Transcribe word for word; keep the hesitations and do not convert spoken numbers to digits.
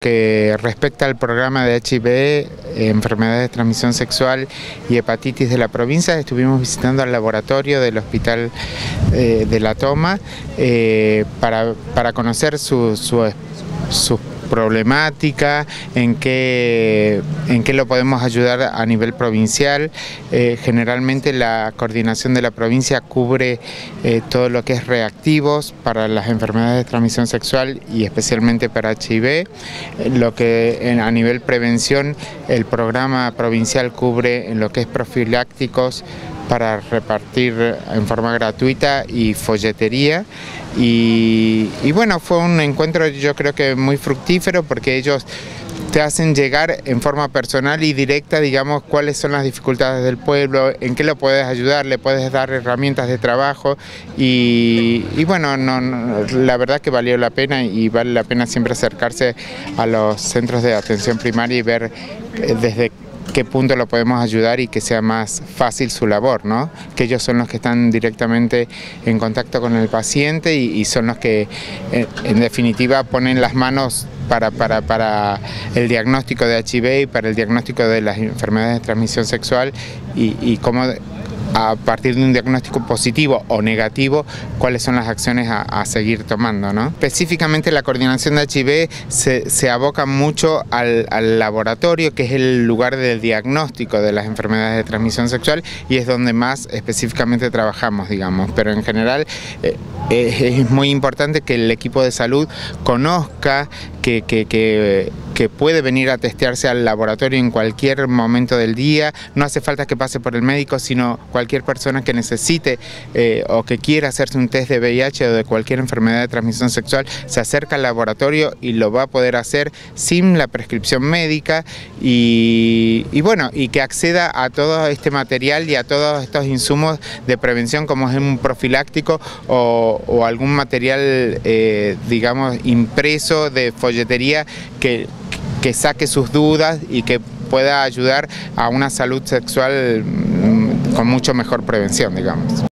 que respecta al programa de H I V, enfermedades de transmisión sexual y hepatitis de la provincia, estuvimos visitando al laboratorio del Hospital eh, de La Toma eh, para, para conocer su, su, sus problemática, en qué, en qué lo podemos ayudar a nivel provincial. Eh, generalmente la coordinación de la provincia cubre eh, todo lo que es reactivos para las enfermedades de transmisión sexual y especialmente para H I V. Lo que en, a nivel prevención el programa provincial cubre en lo que es profilácticos para repartir en forma gratuita y folletería. Y, y bueno, fue un encuentro yo creo que muy fructífero porque ellos te hacen llegar en forma personal y directa, digamos, cuáles son las dificultades del pueblo, en qué lo puedes ayudar, le puedes dar herramientas de trabajo y, y bueno, no, no, la verdad que valió la pena y vale la pena siempre acercarse a los centros de atención primaria y ver desde qué punto lo podemos ayudar y que sea más fácil su labor, ¿no? Que ellos son los que están directamente en contacto con el paciente y, y son los que en, en definitiva ponen las manos para, para, para el diagnóstico de H I V y para el diagnóstico de las enfermedades de transmisión sexual y, y cómo a partir de un diagnóstico positivo o negativo, cuáles son las acciones a, a seguir tomando, ¿no? Específicamente la coordinación de H I V se, se aboca mucho al, al laboratorio, que es el lugar del diagnóstico de las enfermedades de transmisión sexual y es donde más específicamente trabajamos, digamos, pero en general eh, es, es muy importante que el equipo de salud conozca que, que, que que puede venir a testearse al laboratorio en cualquier momento del día, no hace falta que pase por el médico, sino cualquier persona que necesite eh, o que quiera hacerse un test de V I H o de cualquier enfermedad de transmisión sexual, se acerca al laboratorio y lo va a poder hacer sin la prescripción médica y, y bueno, y que acceda a todo este material y a todos estos insumos de prevención como es un profiláctico o, o algún material, eh, digamos, impreso de folletería que que saque sus dudas y que pueda ayudar a una salud sexual con mucho mejor prevención, digamos.